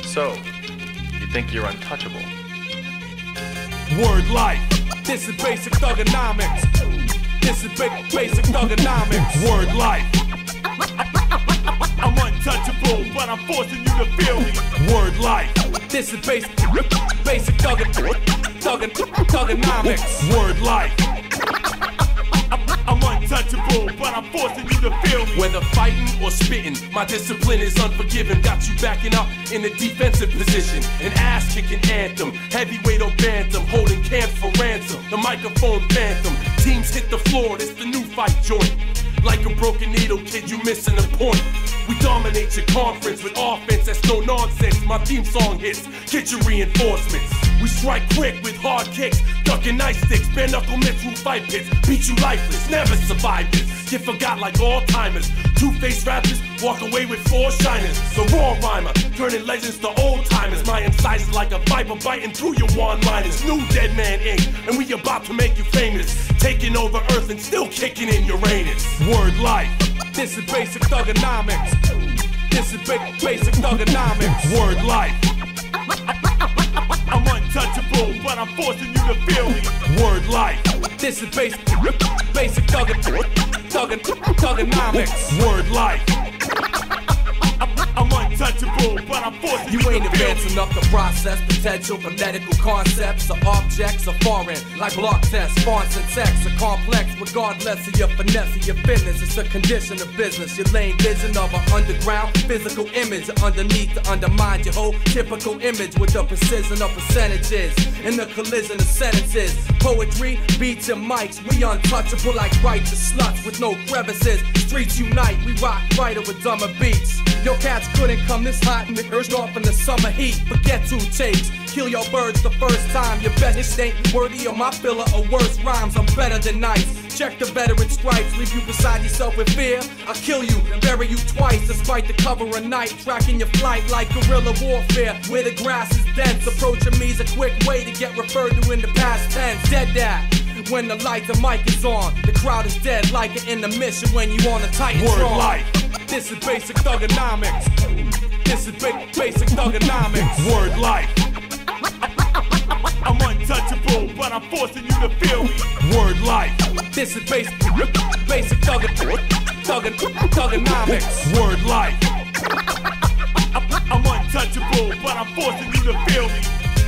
So, you think you're untouchable? Word life. This is basic thugonomics. This is basic thugonomics. Word life. I'm untouchable, but I'm forcing you to feel me. Word life. This is basic thugonomics. Word life. I'm untouchable, but I'm forcing you to feel me. Whether fighting or spitting, my discipline is unforgiving. Got you backing up in a defensive position. An ass-kicking anthem, heavyweight or bantam, holding camp for ransom. The microphone phantom, teams hit the floor, it's the new fight joint. Like a broken needle, kid, you missing a point. We dominate your conference with offense that's no nonsense. My theme song hits, get your reinforcements. We strike quick with hard kicks, ducking ice sticks, bare knuckle mitts through fight pits. Beat you lifeless, never survive this. Get forgot like all timers. Two-faced rappers walk away with 4 shiners. The raw rhymer, turning legends to old timers. My incisors like a viper biting through your one-liners. New Dead Man Inc., and we about to make you famous. Taking over Earth and still kicking in Uranus. Word life. This is basic thugonomics. This is basic thugonomics. Word life. I'm untouchable, but I'm forcing you to feel me. Word life. This is basic thugonomics. Word life. I'm untouchable, but I'm forcing you to feel me. You ain't advanced enough to process potential phonetical concepts or objects are foreign, like block tests, fonts and texts are complex. Regardless of your finesse or your fitness, it's a condition of business. Your lane vision of an underground physical image underneath to undermine your whole typical image with the precision of percentages and the collision of sentences. Poetry, beats and mics, we untouchable like righteous sluts with no crevices. Streets unite, we rock brighter with dumber beats. Your cats couldn't come this hot and urged off in the summer heat. Forget 2 takes, kill your birds the first time. Your best ain't worthy of my filler or worse rhymes. I'm better than nice. Check the veteran stripes, leave you beside yourself with fear. I'll kill you and bury you twice, despite the cover of night. Tracking your flight like guerrilla warfare, where the grass is dense. Approaching me's a quick way to get referred to in the past tense. Dead that. When the light, the mic is on, the crowd is dead like an intermission when you on a Titan. Word life. This is basic thugonomics. This is basic thugonomics. Word life. I'm untouchable, but I'm forcing you to feel me. Word life. This is basic thugonomics. Word life. I'm untouchable, but I'm forcing you to feel me.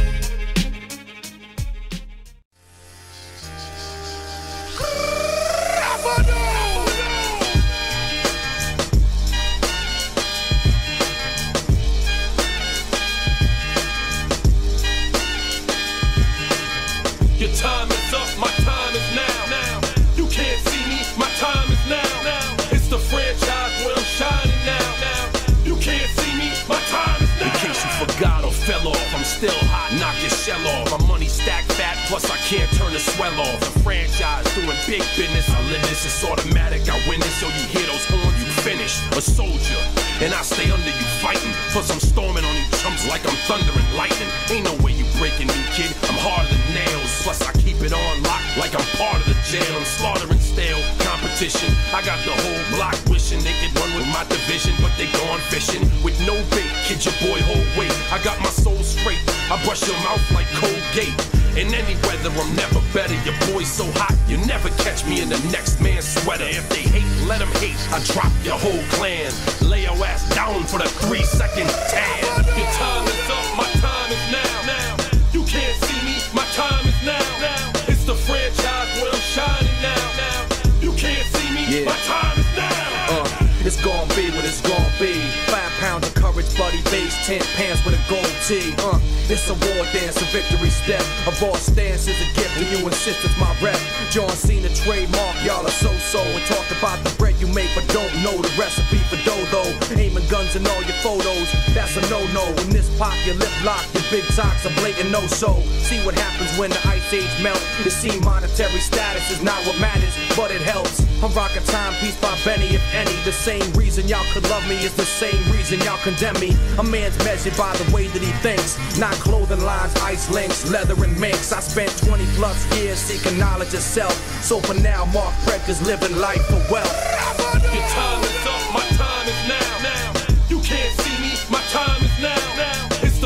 Your time is up, my time is now. You can't see me, my time is now. It's the franchise where I'm shining now. You can't see me, my time is now. In case you forgot or fell off, I'm still hot, knock your shell off. My money stacked fat, plus I can't turn the swell off. The franchise doing big business, I live this, it's automatic. I win this, so you hear those horns, you finish. A soldier, and I stay under you fighting. Plus I'm storming on you chumps like I'm thunder and lightning. Ain't no way you breaking me, kid, I'm harder than nails. Plus I keep it on lock like I'm part of the jail. I'm slaughtering stale competition. I got the whole block wishing they could run with my division, but they gone fishing with no bait. Kid, your boy hold weight. I got my soul straight. I brush your mouth like Colgate. In any weather, I'm never better. Your boy's so hot, you never catch me in the next man's sweater. If they hate, let them hate. I drop your whole clan. Lay your ass down for the 3-second tan. Your time is up, my time is now. You can't see me, my time is now. It's the franchise where I'm shining now. You can't see me, my time is now. It's gon' be what it's gon' be. 5 pounds of courage, bloody base, 10 pants with a gold tee. It's a war dance, a victory step. A raw stance is a gift, and you insist it's my rep. John Cena, Trademarc, y'all are so-so. And talk about the bread you make, but don't know the recipe for dough. Aiming guns in all your photos, that's a no-no. When this pop, your lip lock, your big talks are blatant no-so. See what happens when the ice age melt. It seems monetary status is not what matters, but it helps. I'm rocking Timepiece by Benny, if any. The same reason y'all could love me is the same reason y'all condemn me. A man's measured by the way that he thinks, not clothing lines, ice links, leather and minks. I spent 20 plus years seeking knowledge of self. So for now, Mark Fredker's living life for wealth. Your time is up, my time is now. You can't see me, my time is now. It's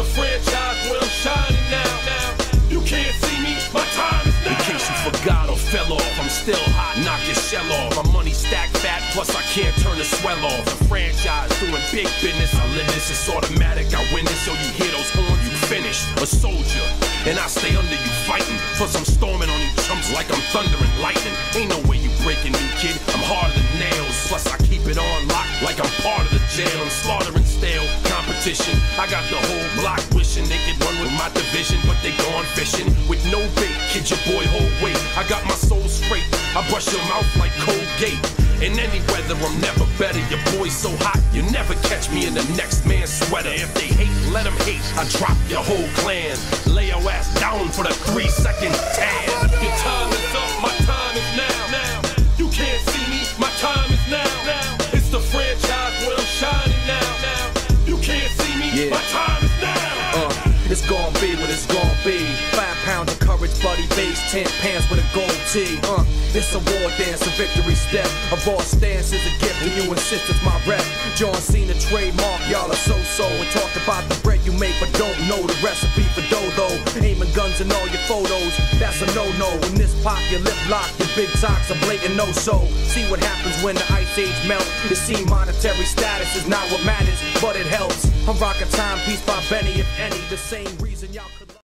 knock your shell off. My money stacked fat, plus I can't turn the swell off. The franchise doing big business, I live this, it's automatic. I win this, so you hear those horns, you finish. A soldier, and I stay under you fighting. Plus I'm storming on you chumps like I'm thunder and lightning. Ain't no way you breaking me, kid, I'm harder than nails. Plus I keep it on lock like I'm part of the jail. I'm slaughtering stale competition. I got the whole block wishing they could run with my division, but they gone fishing with no bait. Kid, your boy, hold weight. I got my soul straight. I brush your mouth like Colgate. In any weather, I'm never better. Your boy's so hot, you never catch me in the next man's sweater. If they hate, let them hate. I drop your whole clan. Lay your ass down for the 3-second tan. Your time is up, my time is now. You can't see me, my time is now. It's the franchise where I'm shining now. You can't see me, my time is now. It's gon' be what it's gon' be. 5 pounds of courage, buddy bass, 10 pants with a gold tee. It's a war dance, a victory step. A boss stance is a gift, and you insist it's my rep. John Cena, Trademarc, y'all are so-so. And talk about the bread you make, but don't know the recipe for dough. Aiming guns in all your photos, that's a no-no. When this pop, your lip lock, your big talks are blatant no-so. See what happens when the ice age melt. You see, monetary status is not what matters, but it helps. I'm rocking Timepiece by Benny, if any. The same reason y'all